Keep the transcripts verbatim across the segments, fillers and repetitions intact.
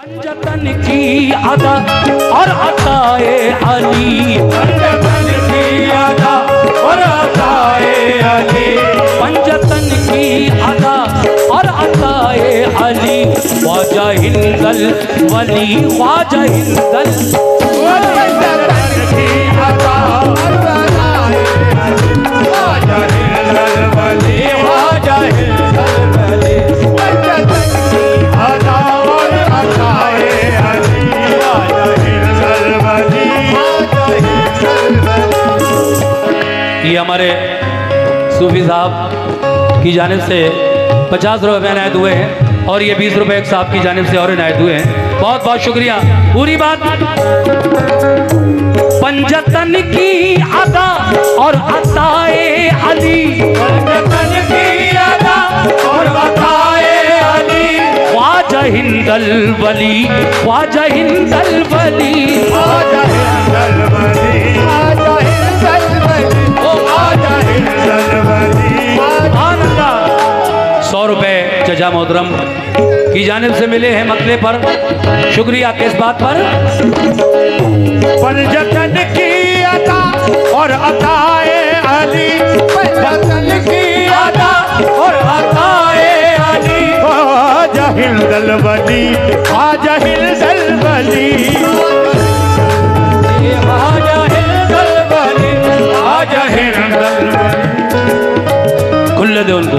पंजतन की अदा और अताए अली, पंजतन की अदा और अताए अली, पंजतन की अदा और अताए अली, ख्वाजा हिंदल वली, ख्वाजा हिंदल पंजतन की अदा और अताए अली, ख्वाजा हिंदल वली, ख्वाजा हिंदल वली, पंजतन की अदा और अताए अली, ख्वाजा हिंदल वली, ख्वाजा हिंदल वली। ये हमारे सूफी साहब की जानिब से पचास रुपये इनायत हुए हैं और ये बीस रुपये एक साहब की जानिब से और इनायत हुए हैं। बहुत बहुत शुक्रिया। पूरी बात पंजतन की अदा और अताए अली, पंजतन की अदा और अताए अली, ख्वाजा हिंदल वली, ख्वाजा हिंदल वली, ख्वाजा हिंदल वली, ख्वाजा हिंदल वली, ओ ख्वाजा हिंदल वली। सुभान अल्लाह। सौ रुपए चचा मोहतरम की जानिब से मिले हैं मकले पर। शुक्रिया। किस बात पर? पंजतन की अदा और अताए अली, पंजतन की अदा और अताए अली, ख्वाजा हिंदल वली, ख्वाजा हिंदल वली, ख्वाजा हिंदल वली, ख्वाजा हिंदल वली। खुल्ले दे उनको।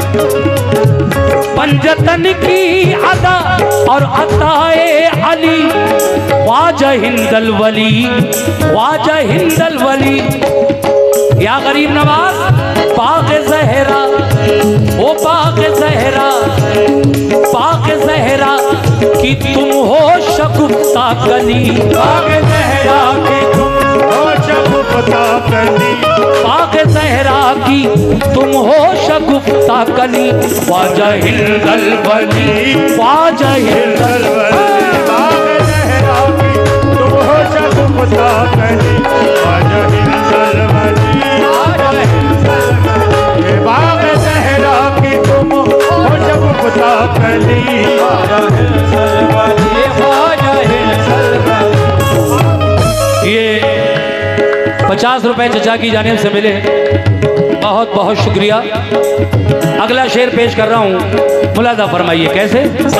पंजतन की अदा और अताए अली, ख्वाजा हिंदल वली, ख्वाजा हिंदल वली। या गरीब नवाज पाक ज़हरा, ओ पाक ज़हरा, पाक ज़हरा कि तुम हो शगुफ्ता कली, पाक ज़हरा कि तुम हो शगुफ्ता कली, पाक ज़हरा की तुम हो शगुफ्ता कली, ख्वाजा हिंदल वली, ख्वाजा हिंदल वली, पाक ज़हरा की तुम हो शगुफ्ता कली, ख्वाजा हिंदल वली, ख्वाजा हिंदल वली, पाक ज़हरा की तुम हो शगुफ्ता कली, ख्वाजा हिंदल वली, ख्वाजा हिंदल वली। ये पचास रुपए चचा की जानिब से मिले। बहुत बहुत शुक्रिया। अगला शेर पेश कर रहा हूँ, मुलाजा फरमाइए। कैसे?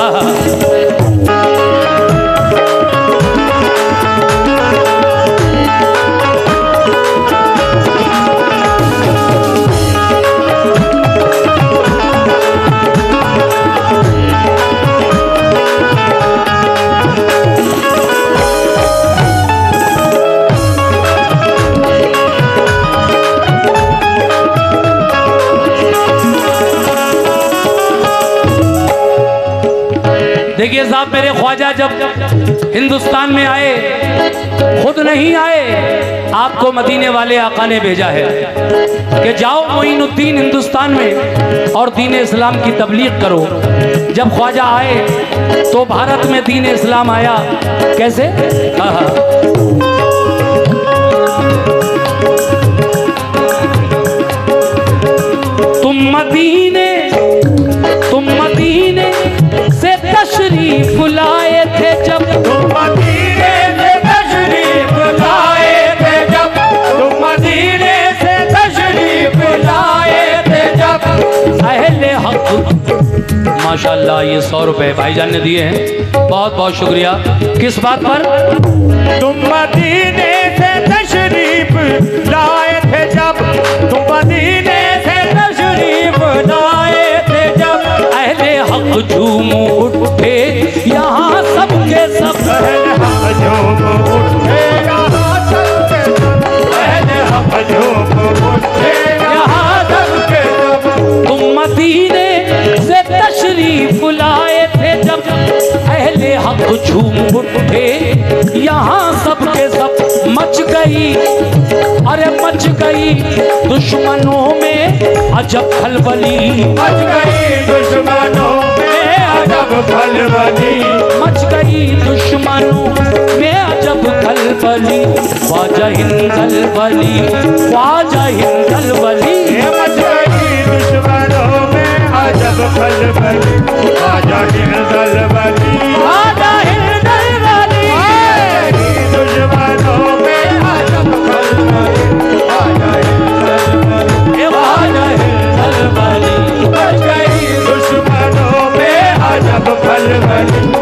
देखिए साहब, मेरे ख्वाजा जब हिंदुस्तान में आए, खुद नहीं आए, आपको मदीने वाले आका ने भेजा है कि जाओ मोइनुद्दीन हिंदुस्तान में और दीन इस्लाम की तबलीग करो। जब ख्वाजा आए तो भारत में दीन इस्लाम आया। कैसे? हाँ, तुम मदीने तुम मदीने से तशरीफ लाए थे जब, तुम मदीने से तशरीफ लाए थे जब, तुम मदीने से तशरीफ लाए थे जब, अहले हक। माशाल्लाह, ये सौ रुपए भाईजान ने दिए हैं। बहुत बहुत शुक्रिया। किस बात पर? तुम मदीने से तशरीफ लाए थे जब, तुम मदीने से तशरीफ लाए थे जब, अहले हक झूम उठे यहाँ सबके सब, अहले हक झूम उठे यहाँ सबके सब, अहले हक झूम उठे यहाँ सबके सब। तुम मदीने से तशरीफ लाए थे जब, अहले हक झूम उठे यहाँ सबके सब। मच गई, अरे मच गई दुश्मनों में अजब खलबली, मच गई दुश्मनों में अजब खलबली, मच गई दुश्मनों में अजब खलबली, ख्वाजा हिंदल वली, ख्वाजा हिंदल वली, मच गई दुश्मनों में अजब खलबली, ख्वाजा हिंदल वली, ख्वाजा हिंदल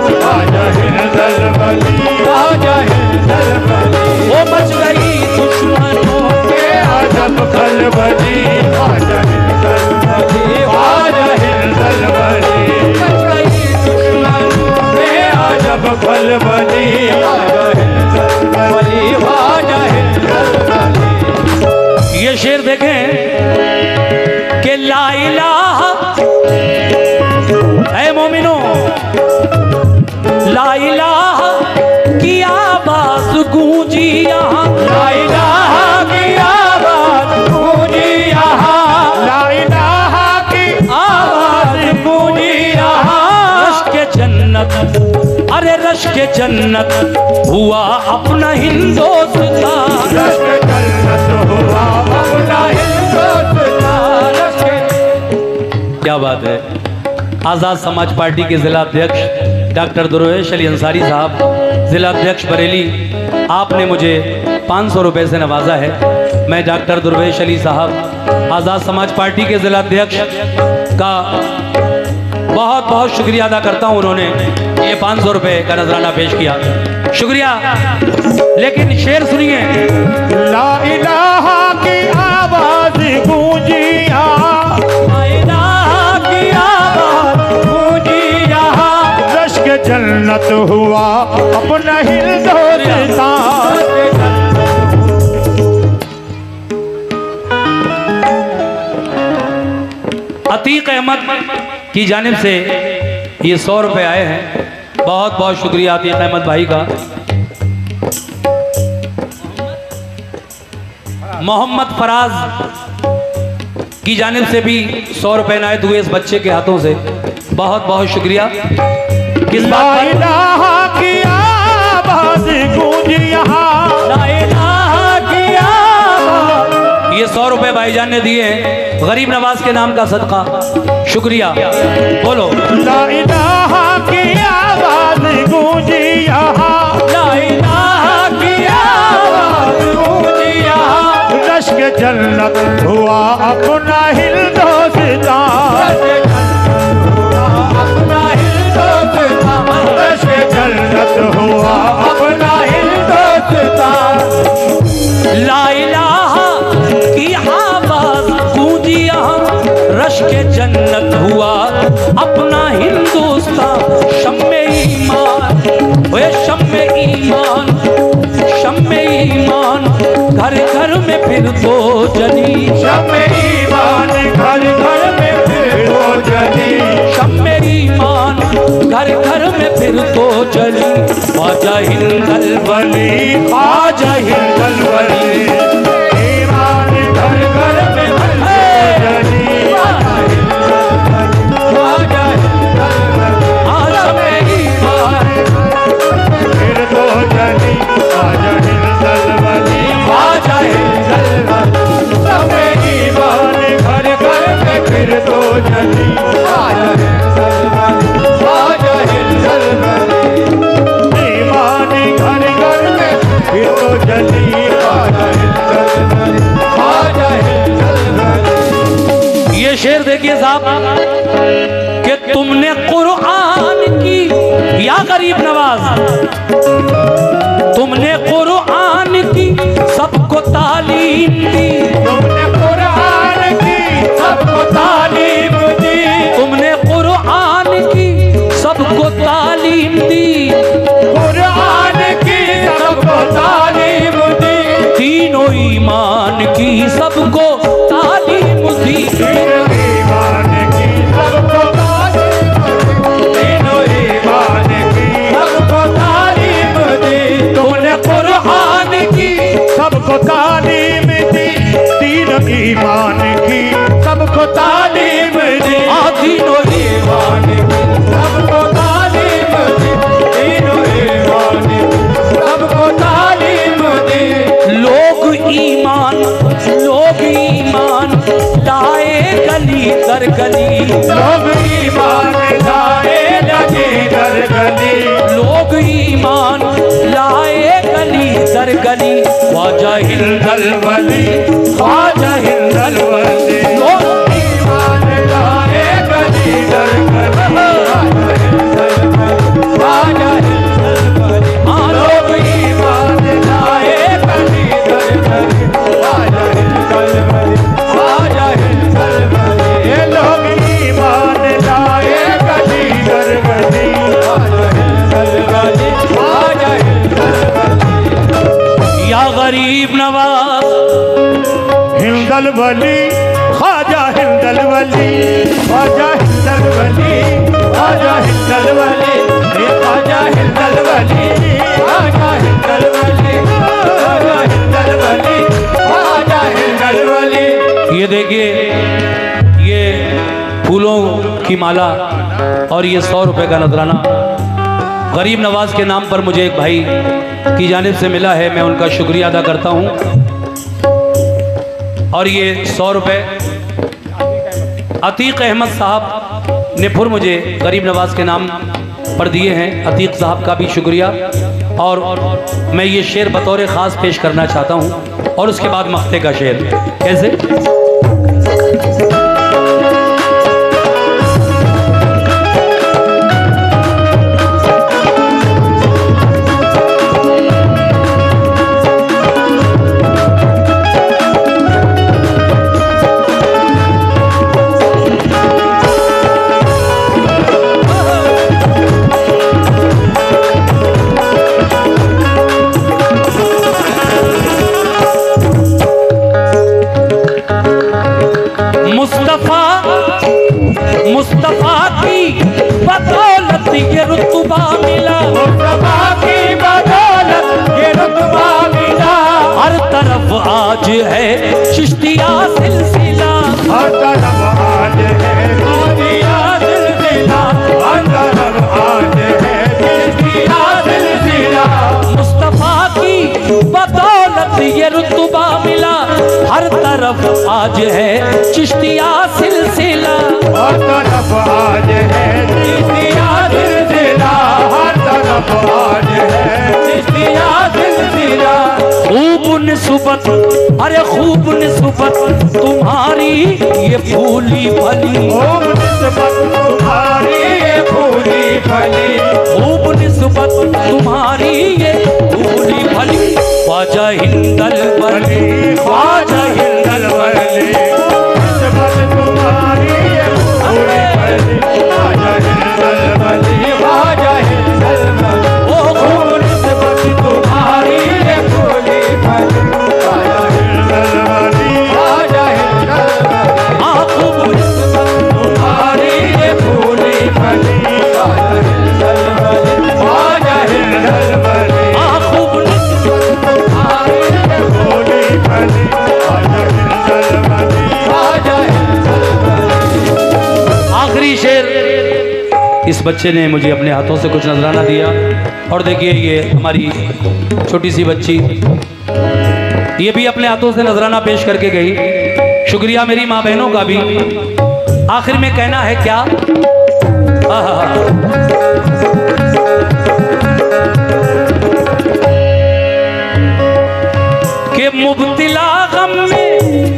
ख्वाजा हिंदल वली, ख्वाजा हिंदल वली। वो मच गई दुश्मनों के अजब खलबली, ख्वाजा हिंदल वली, ख्वाजा हिंदल वली। मच गई दुश्मनों के अजब खलबली, ख्वाजा हिंदल वली, ख्वाजा हिंदल वली। ये शेर देखें कि ला इलाहा, ऐ मोमिनो, ला इलाहा की आवाज गूंजी यहाँ, ला इलाहा की आवाज गूंजी यहाँ, ला इलाहा की आवाज गूंजी यहाँ। रश के जन्नत, अरे रश के जन्नत हुआ अपना हिंदुस्तान, रश के जन्नत हुआ अपना हिंदुस्तान। रश के क्या बात है। आज़ाद समाज पार्टी के जिला अध्यक्ष डॉक्टर दुर्वेश अली अंसारी साहब, जिला अध्यक्ष बरेली, आपने मुझे पाँच सौ रुपये से नवाजा है। मैं डॉक्टर दुर्वेश अली साहब, आज़ाद समाज पार्टी के जिला अध्यक्ष का बहुत बहुत शुक्रिया अदा करता हूं। उन्होंने ये पाँच सौ रुपये का नजराना पेश किया, शुक्रिया। लेकिन शेर सुनिए, ला इलाहा की आवाज गूंजी यहाँ, ला इलाहा की आवाज गूंजी यहाँ। रश के जन्नत हुआ अपना हिंदुस्तान। अतीक अहमद की जानिब से ये सौ रुपये आए हैं, बहुत बहुत शुक्रिया अतीक अहमद भाई का। मोहम्मद फराज की जानिब से भी सौ रुपये नायत हुए इस बच्चे के हाथों से, बहुत बहुत शुक्रिया। किस ला इलाहा की आवाज गूंजी यहाँ, ला इलाहा की आवाज। ये सौ रुपये भाईजान ने दिए हैं, गरीब नवाज के नाम का सदका, शुक्रिया। बोलो, ला इलाहा की आवाज गूंजी यहाँ, ला इलाहा की आवाज गूंजी यहाँ। रश के जन्नत हुआ अपना हिंदुस्तान, अपना हिंदुस्तान। रश के जन्नत हुआ अपना हिंदुस्तान। ला इलाहा की आवाज गूंजी यहाँ, रश के जन्नत हुआ अपना हिंदुस्तान। शम्मे ईमान, वे शम्मे ईमान, शम्मे ईमान घर घर में फिर तो जली, शम्मे ईमान घर घर में फिर तो जली, शम्मे ईमान घर घर में फिर तो जली। ख्वाजा हिंदल वली, ख्वाजा हिंदल वली। ईमान घर घर में फिर तो जली, ख्वाजा हिंदल वली। शम्मे ईमान फिर तो जली, ख्वाजा हिंदल वली, ख्वाजा हिंदल वली। शम्मे ईमान घर घर में फिर तो जली, ख्वाजा हिंदल वली, ख्वाजा हिंदल वली। ईमान घर घर में फिर तो जली, ख्वाजा हिंदल वली, ख्वाजा हिंदल वली। ये शेर देखिए साहब कि तुमने कुरान की, या गरीब नवाज, तुमने कुरान की सबको तालीम दी, तुमने कुरान की सबको तालीम दी, तुमने कुरान की सबको तालीम दी, कुरान की सबको तालीम दी। तीनों ईमान की सबको तालीम दी, तीनों ईमान की सबको तालीम दी, तीनों ईमान की सबको तालीम दी। तुमने कुरान की सबको तालीम दी, तीनों ईमान की सबको तालीम दी। तीनों ईमान की सबको तालीम दी, तीनों ईमान की सबको तालीम दी। लोग ईमान, लोग ईमान लाए गली दर गली, लोग ईमान लाए लगे दर गली, लोग ईमान लाए गली दर गली। ख्वाजा हिंदल वली, ख्वाजा हिंदल वली। लोग ईमान लाए गली दर गली, ख्वाजा हिंदल वली, गरीब नवाज हिंदल वली ख्वाजा हिंदल वली ख्वाजा हिंदल वली ख्वाजा हिंदल वली ख्वाजा हिंदल वली ख्वाजा हिंदल वली ख्वाजा हिंदल वली ख्वाजा हिंदल वली। ये देखिए, ये फूलों की माला और ये सौ रुपए का नजराना गरीब नवाज के नाम पर मुझे एक भाई की जानिब से मिला है। मैं उनका शुक्रिया अदा करता हूँ। और ये सौ रुपए अतीक अहमद साहब ने फिर मुझे गरीब नवाज के नाम पर दिए हैं। अतीक साहब का भी शुक्रिया। और मैं ये शेर बतौर ख़ास पेश करना चाहता हूँ और उसके बाद मख्ते का शेर। कैसे? मुस्तफा की बदौलत ये रुतबा मिला, मुस्तफा की बदौलत ये रुतबा मिला। हर तरफ आज है चिश्तिया सिलसिला, हर तरफ आज है चिश्तिया सिलसिला, हर तरफ आज है चिश्तिया सिलसिला। मुस्तफा की बदौलत ये रुतबा मिला, हर तरफ आज है चिश्तिया सिलसिला, हर तरफ आज है चिश्तिया सिलसिला, हर तरफ आज है चिश्तिया सिलसिला। खूब निस्बत, अरे खूब निस्बत तुम्हारी ये फूली फली, खूब निस्बत तुम्हारी ये फूली फली, खूब निस्बत तुम्हारी ये फूली फली। ख्वाजा हिंदल वली, ख्वाजा हिंदल वली, निस्बत तुम्हारी ये फूली फली, ख्वाजा हिंदल वली, ख्वाजा हिंदल वली। ओ खूब निस्बत तुम्हारी ये फूली फली, ख्वाजा हिंदल वली, ख्वाजा हिंदल वली। हाँ खूब निस्बत तुम्हारी ये फूली फली, ख्वाजा हिंदल वली, ख्वाजा हिंदल वली। हाँ खूब निस्बत तुम्हारी ये फूली फली, ख्वाजा हिंदल वली, ख्वाजा हिंदल वली। आखिरी शेर इस बच्चे ने मुझे अपने हाथों से कुछ नजराना दिया। और देखिए ये हमारी छोटी सी बच्ची, ये भी अपने हाथों से नजराना पेश करके गई। शुक्रिया मेरी माँ बहनों का भी। आखिर में कहना है क्या? आहा। कि मुब्तिला गम में,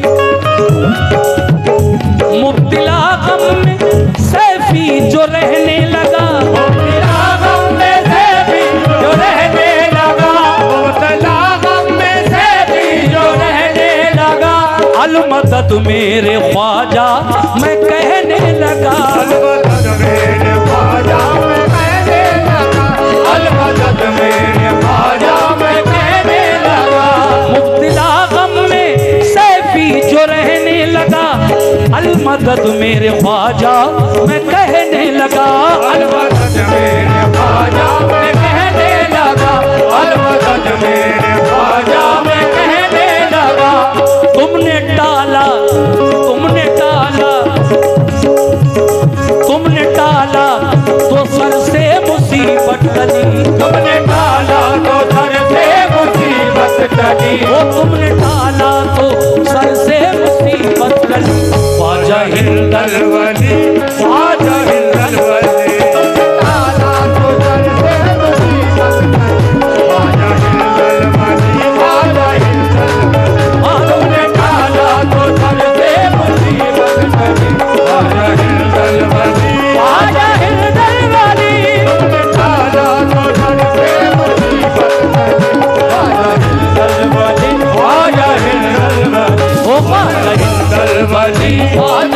मुब्तिला गम में सैफी जो रहने लगा, मुब्तिला गम में सैफी जो रहने लगा, मुब्तिला गम में सैफी जो रहने लगा। अलमदद मेरे ख्वाजा मैं कहने लगा, अलमदद मेरे ख्वाजा मैं कहने लगा, अलमदद मेरे ख्वाजा मैं कहने लगा। मुब्तिला गम में सैफी जो रहने लगा, अलमदद मेरे ख्वाजा मैं कहने लगा, अलमदद मेरे ख्वाजा मैं कहने लगा, अलमदद मेरे ख्वाजा मैं कहने लगा। तुमने टाला, तुमने टाला, तुमने टाला तो सर से मुसीबत टली, तुमने टाला तो सर से मुसीबत टली, वो तुमने टाला तो सर से मुसीबत टली। ख्वाजा हिंदल वली, ख्वाजा हिंदल वली, तुमने टाला तो सर से मुसीबत टली, ख्वाजा हिंदल वली, ख्वाजा हिंदल वली। तुमने टाला तो सर से मुसीबत टली, ख्वाजा हिंदल वली, ख्वाजा हिंदल वली। तुमने टाला तो सर से मुसीबत टली, ख्वाजा हिंदल वली, ख्वाजा हिंदल वली। ओ ख्वाजा हिंदल वली, ख्वाजा